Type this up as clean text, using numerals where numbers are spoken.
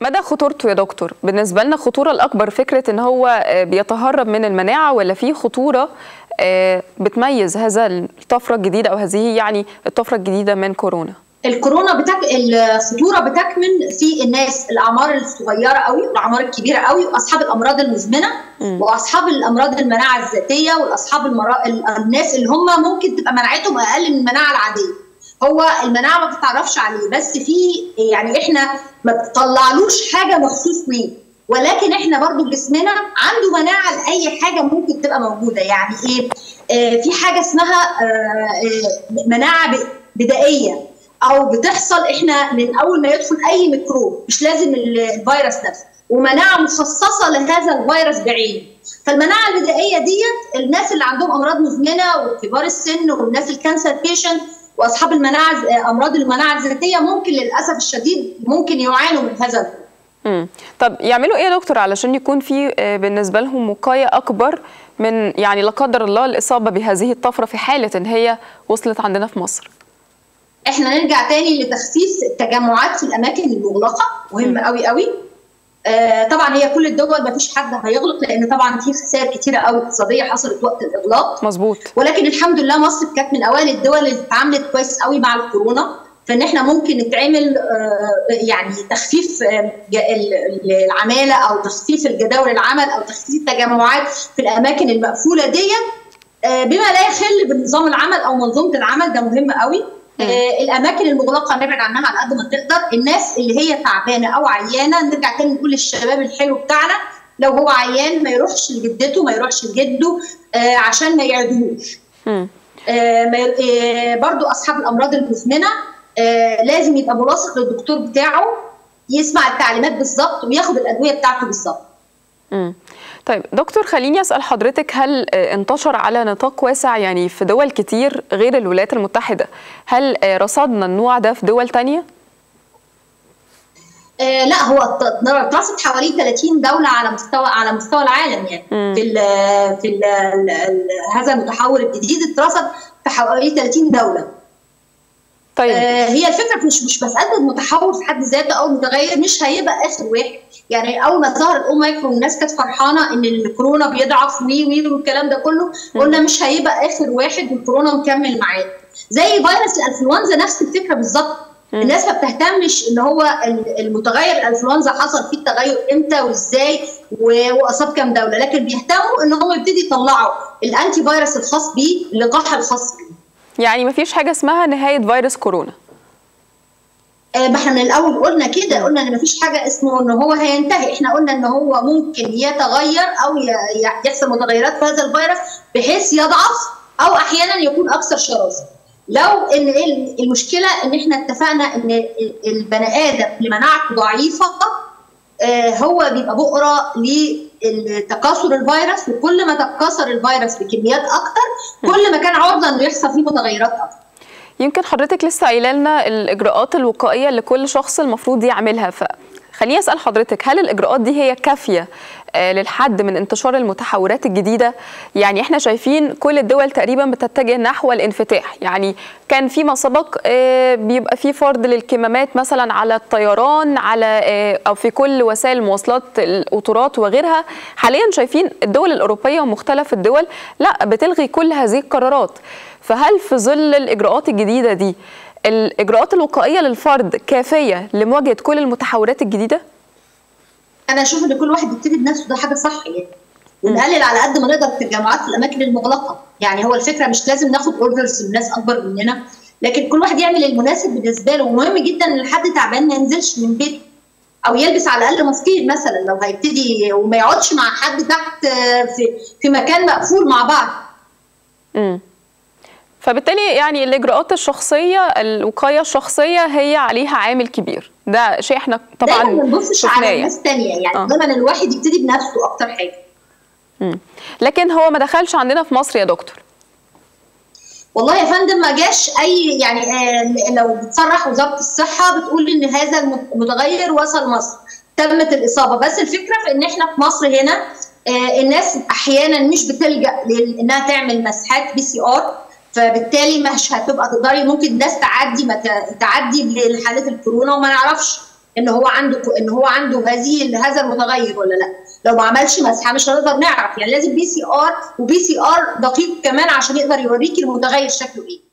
مدى خطورته يا دكتور؟ بالنسبة لنا الخطورة الأكبر فكرة إن هو بيتهرب من المناعة، ولا في خطورة بتميز هذا الطفرة الجديدة أو هذه يعني الطفرة الجديدة من كورونا؟ الخطوره بتكمن في الناس الاعمار الصغيره قوي والاعمار الكبيره قوي واصحاب الامراض المزمنه واصحاب الامراض المناعه الذاتيه واصحاب الناس اللي هم ممكن تبقى مناعتهم اقل من المناعه العاديه. هو المناعه ما بتتعرفش عليه، بس في يعني احنا ما بتطلعلوش حاجه مخصوص ليه، ولكن احنا برضو جسمنا عنده مناعه لاي حاجه ممكن تبقى موجوده. يعني ايه؟ في حاجه اسمها مناعه بدائيه او بتحصل احنا من اول ما يدخل اي ميكروب، مش لازم الفيروس نفسه، ومناعه مخصصه لهذا الفيروس بعينه. فالمناعه البدائيه ديت الناس اللي عندهم امراض مزمنه وكبار السن والناس الكانسر بيشنت واصحاب امراض المناعه الذاتيه ممكن للاسف الشديد ممكن يعانوا من هذا. طب يعملوا ايه يا دكتور علشان يكون في بالنسبه لهم وقايه اكبر من يعني لا قدر الله الاصابه بهذه الطفره في حاله ان هي وصلت عندنا في مصر؟ احنا نرجع تاني لتخفيف التجمعات في الاماكن المغلقه، مهم قوي قوي. طبعا هي كل الدول ما فيش حد هيغلق، لان طبعا في خسائر كتيره قوي اقتصاديه حصلت وقت الاغلاق. مظبوط. ولكن الحمد لله مصر كانت من اوائل الدول اللي اتعاملت كويس قوي مع الكورونا، فان احنا ممكن نتعمل يعني تخفيف العماله او تخفيف الجداول العمل او تخفيف التجمعات في الاماكن المقفوله ديت بما لا يخل بنظام العمل او منظومه العمل. ده مهم قوي. الاماكن المغلقه نبعد عنها على قد ما تقدر. الناس اللي هي تعبانه او عيانه نرجع تاني نقول للشباب الحلو بتاعنا لو هو عيان ما يروحش لجدته ما يروحش لجده عشان ما يعدوش. برضو اصحاب الامراض المزمنه لازم يبقى ملاصق للدكتور بتاعه، يسمع التعليمات بالظبط وياخد الادويه بتاعته بالظبط. طيب دكتور، خليني اسال حضرتك، هل انتشر على نطاق واسع يعني في دول كتير غير الولايات المتحده؟ هل رصدنا النوع ده في دول تانية؟ لا، هو اترصد حوالي 30 دوله على مستوى العالم. يعني في هذا المتحور الجديد اترصد في حوالي 30 دوله. طيب هي الفكره مش مساله المتحور في حد ذاته او متغير، مش هيبقى اخر واحد. يعني اول ما ظهر الاوميكرون والناس كانت فرحانه ان الكورونا بيضعف والكلام ده كله، قلنا مش هيبقى اخر واحد والكورونا مكمل معاه. زي فيروس الانفلونزا نفس الفكره بالظبط. الناس ما بتهتمش ان هو المتغير الانفلونزا حصل فيه التغير امتى وازاي واصاب كام دوله، لكن بيهتموا ان هم يبتدي يطلعوا الانتي فيروس الخاص بيه، اللقاح الخاص بيه. يعني مفيش حاجه اسمها نهايه فيروس كورونا؟ ما احنا من الاول قلنا كده، قلنا ان مفيش حاجه اسمه ان هو هينتهي. احنا قلنا ان هو ممكن يتغير او يحصل متغيرات في هذا الفيروس بحيث يضعف او احيانا يكون اكثر شراسه. لو ان المشكله ان احنا اتفقنا ان البني ادم اللي مناعته ضعيفه هو بيبقى بؤره لتكاثر الفيروس، وكل ما تكاثر الفيروس بكميات اكتر كل ما كان عرضه انه يحصل فيه متغيرات اكتر. يمكن حضرتك لسه قايله لنا الاجراءات الوقائيه اللي كل شخص المفروض يعملها، فخليني اسال حضرتك، هل الاجراءات دي هي كافيه للحد من انتشار المتحورات الجديده؟ يعني احنا شايفين كل الدول تقريبا بتتجه نحو الانفتاح. يعني كان فيما سبق بيبقى في فرض للكمامات مثلا على الطيران، على او في كل وسائل المواصلات، القطارات وغيرها. حاليا شايفين الدول الاوروبيه ومختلف الدول لا بتلغي كل هذه القرارات. فهل في ظل الاجراءات الجديده دي الاجراءات الوقائيه للفرد كافيه لمواجهه كل المتحورات الجديده؟ انا اشوف ان كل واحد يبتدي بنفسه، ده حاجه صح يعني. ونقلل على قد ما نقدر التجمعات في الاماكن المغلقه. يعني هو الفكره مش لازم ناخد اوردرز من ناس اكبر مننا، لكن كل واحد يعمل المناسب بالنسبه له. ومهم جدا ان الحد تعبان ما ينزلش من بيته او يلبس على الاقل ماسكين مثلا لو هيبتدي، وما يقعدش مع حد تحت في مكان مقفول مع بعض. فبالتالي يعني الاجراءات الشخصيه، الوقايه الشخصيه هي عليها عامل كبير. ده شيء احنا طبعا دايما ما نبصش على الناس ثانيه، يعني دايما الواحد يبتدي بنفسه اكتر حاجه. لكن هو ما دخلش عندنا في مصر يا دكتور؟ والله يا فندم ما جاش اي، يعني لو بتصرح وزاره الصحه بتقول ان هذا المتغير وصل مصر، تمت الاصابه. بس الفكره في ان احنا في مصر هنا الناس احيانا مش بتلجا لانها تعمل مسحات PCR، فبالتالي مش هتبقى تقدري، ممكن الناس تعدي لحالات الكورونا وما نعرفش. ان هو عنده هذا المتغير ولا لا. لو ما عملش مسحه مش هنقدر نعرف، يعني لازم بي سي ار، وبي سي ار دقيق كمان عشان يقدر يوريكي المتغير شكله ايه.